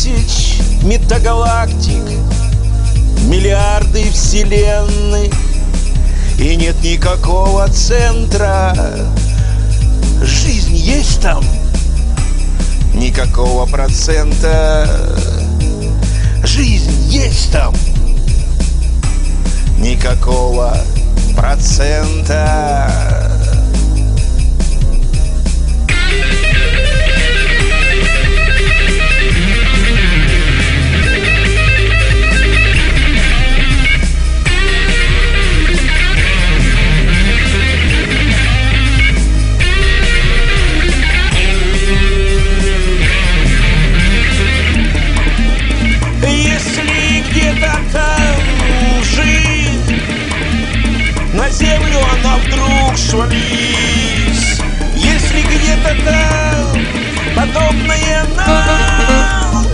тысяч метагалактик, миллиарды вселенных, и нет никакого центра. Жизнь есть там? Никакого процента. Жизнь есть там? Никакого процента. На землю она вдруг свалилась. Если где-то там подобное нам,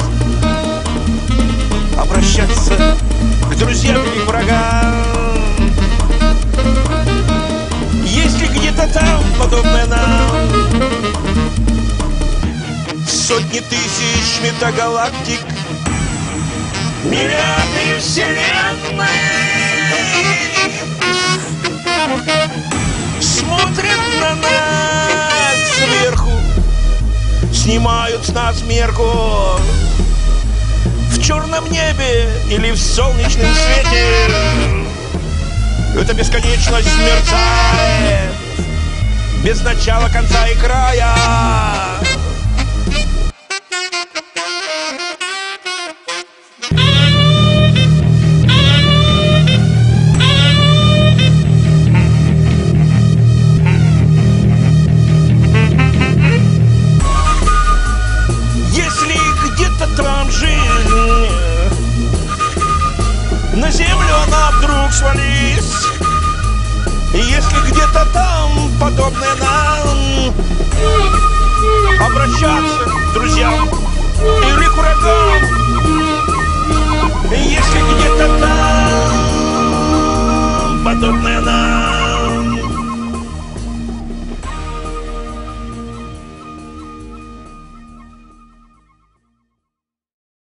обращаться к друзьям или врагам. Если где-то там подобное нам, сотни тысяч метагалактик, миллиарды вселенных смотрят на нас сверху, снимают с нас мерку. В черном небе или в солнечном свете эта бесконечность мерцает без начала, конца и края. На землю она вдруг свалилась. И если где-то там подобное нам, обращаться к друзьям или к врагам.